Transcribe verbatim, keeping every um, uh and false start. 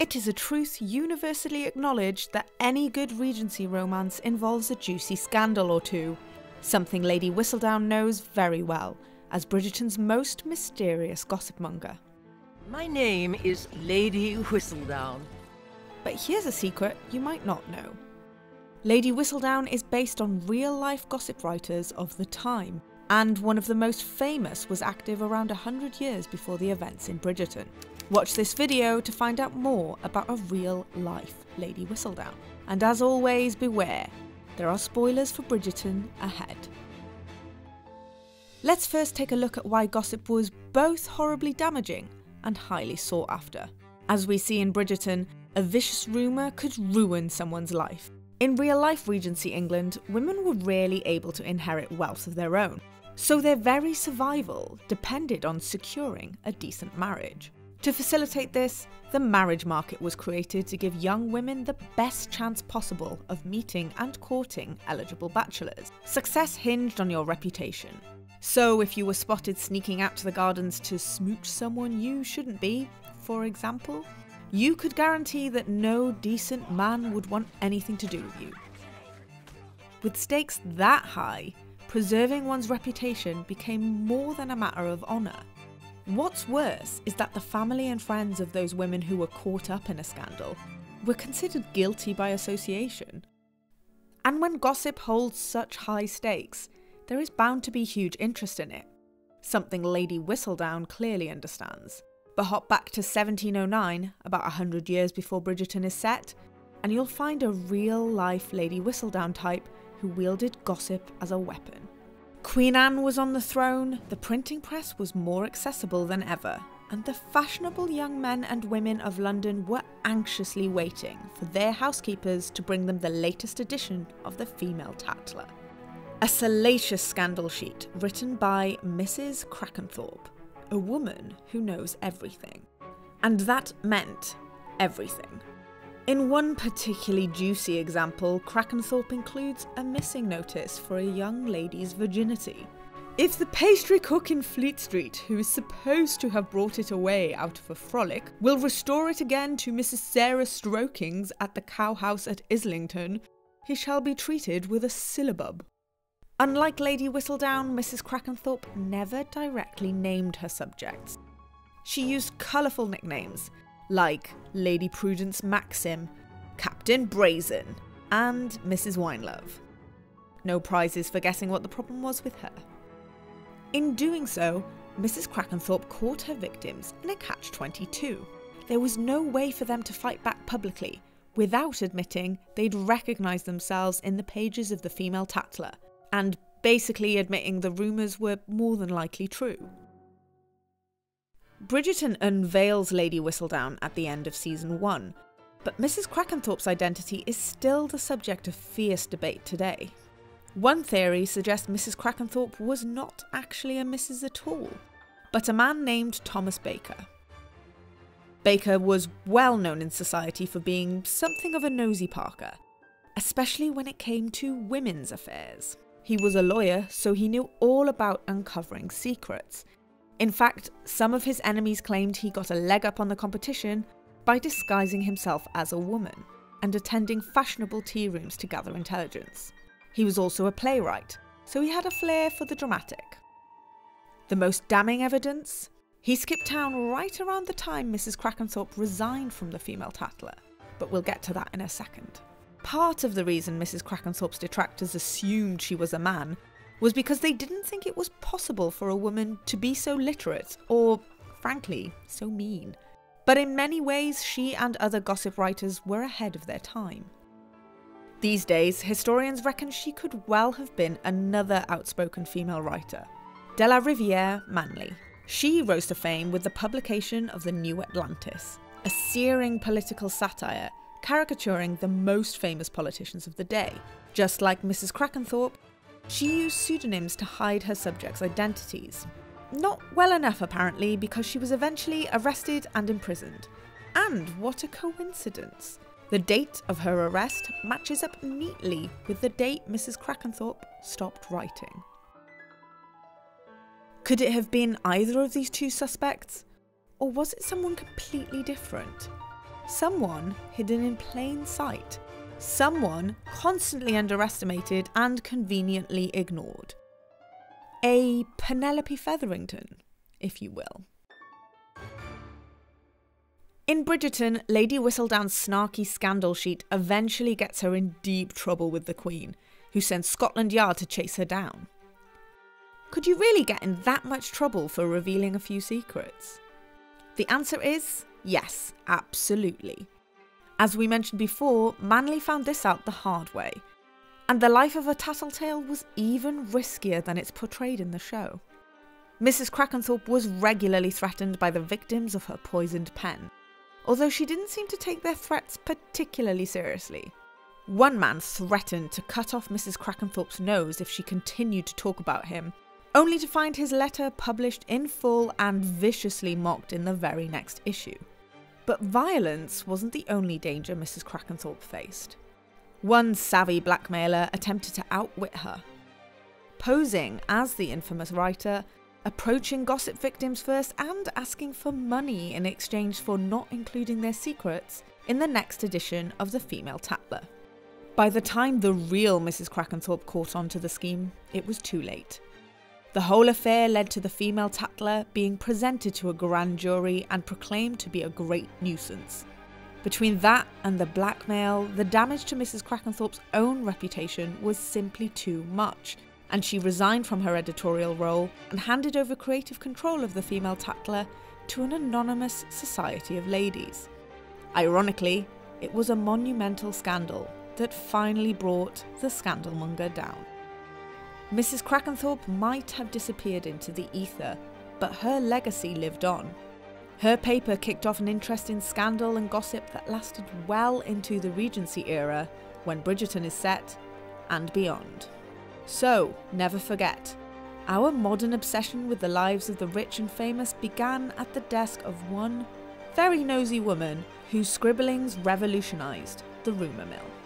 It is a truth universally acknowledged that any good Regency romance involves a juicy scandal or two, something Lady Whistledown knows very well, as Bridgerton's most mysterious gossipmonger. My name is Lady Whistledown. But here's a secret you might not know. Lady Whistledown is based on real-life gossip writers of the time, and one of the most famous was active around one hundred years before the events in Bridgerton. Watch this video to find out more about a real-life Lady Whistledown. And as always, beware, there are spoilers for Bridgerton ahead. Let's first take a look at why gossip was both horribly damaging and highly sought after. As we see in Bridgerton, a vicious rumour could ruin someone's life. In real-life Regency England, women were rarely able to inherit wealth of their own, so their very survival depended on securing a decent marriage. To facilitate this, the marriage market was created to give young women the best chance possible of meeting and courting eligible bachelors. Success hinged on your reputation. So if you were spotted sneaking out to the gardens to smooch someone you shouldn't be, for example, you could guarantee that no decent man would want anything to do with you. With stakes that high, preserving one's reputation became more than a matter of honour. What's worse is that the family and friends of those women who were caught up in a scandal were considered guilty by association. And when gossip holds such high stakes, there is bound to be huge interest in it, something Lady Whistledown clearly understands. But hop back to seventeen oh nine, about one hundred years before Bridgerton is set, and you'll find a real-life Lady Whistledown type who wielded gossip as a weapon. Queen Anne was on the throne, the printing press was more accessible than ever, and the fashionable young men and women of London were anxiously waiting for their housekeepers to bring them the latest edition of the female Tatler. A salacious scandal sheet written by Mrs Crackenthorpe, a woman who knows everything. And that meant everything. In one particularly juicy example, Crackenthorpe includes a missing notice for a young lady's virginity. If the pastry cook in Fleet Street, who is supposed to have brought it away out of a frolic, will restore it again to Missus Sarah Strokings at the cowhouse at Islington, he shall be treated with a syllabub. Unlike Lady Whistledown, Missus Crackenthorpe never directly named her subjects. She used colourful nicknames, like Lady Prudence Maxim, Captain Brazen, and Missus Winelove. No prizes for guessing what the problem was with her. In doing so, Missus Crackenthorpe caught her victims in a catch twenty-two. There was no way for them to fight back publicly, without admitting they'd recognised themselves in the pages of the female Tatler, and basically admitting the rumours were more than likely true. Bridgerton unveils Lady Whistledown at the end of season one, but Missus Crackenthorpe's identity is still the subject of fierce debate today. One theory suggests Missus Crackenthorpe was not actually a Missus at all, but a man named Thomas Baker. Baker was well known in society for being something of a nosy Parker, especially when it came to women's affairs. He was a lawyer, so he knew all about uncovering secrets. In fact, some of his enemies claimed he got a leg up on the competition by disguising himself as a woman and attending fashionable tea rooms to gather intelligence. He was also a playwright, so he had a flair for the dramatic. The most damning evidence? He skipped town right around the time Missus Crackenthorpe resigned from the female Tatler, but we'll get to that in a second. Part of the reason Missus Crackenthorpe's detractors assumed she was a man was because they didn't think it was possible for a woman to be so literate or, frankly, so mean. But in many ways, she and other gossip writers were ahead of their time. These days, historians reckon she could well have been another outspoken female writer, de la Rivière Manley. She rose to fame with the publication of The New Atlantis, a searing political satire caricaturing the most famous politicians of the day. Just like Missus Crackenthorpe, she used pseudonyms to hide her subjects' identities. Not well enough, apparently, because she was eventually arrested and imprisoned. And what a coincidence! The date of her arrest matches up neatly with the date Missus Crackenthorpe stopped writing. Could it have been either of these two suspects? Or was it someone completely different? Someone hidden in plain sight. Someone constantly underestimated and conveniently ignored. A Penelope Featherington, if you will. In Bridgerton, Lady Whistledown's snarky scandal sheet eventually gets her in deep trouble with the Queen, who sends Scotland Yard to chase her down. Could you really get in that much trouble for revealing a few secrets? The answer is yes, absolutely. As we mentioned before, Manley found this out the hard way, and the life of a tattletale was even riskier than it's portrayed in the show. Mrs Crackenthorpe was regularly threatened by the victims of her poisoned pen, although she didn't seem to take their threats particularly seriously. One man threatened to cut off Mrs Crackenthorpe's nose if she continued to talk about him, only to find his letter published in full and viciously mocked in the very next issue. But violence wasn't the only danger Mrs Crackenthorpe faced. One savvy blackmailer attempted to outwit her, posing as the infamous writer, approaching gossip victims first and asking for money in exchange for not including their secrets in the next edition of The Female Tattler. By the time the real Mrs Crackenthorpe caught on to the scheme, it was too late. The whole affair led to the female tattler being presented to a grand jury and proclaimed to be a great nuisance. Between that and the blackmail, the damage to Mrs Crackenthorpe's own reputation was simply too much, and she resigned from her editorial role and handed over creative control of the female tattler to an anonymous society of ladies. Ironically, it was a monumental scandal that finally brought the scandalmonger down. Mrs Crackenthorpe might have disappeared into the ether, but her legacy lived on. Her paper kicked off an interest in scandal and gossip that lasted well into the Regency era, when Bridgerton is set, and beyond. So, never forget, our modern obsession with the lives of the rich and famous began at the desk of one very nosy woman whose scribblings revolutionised the rumour mill.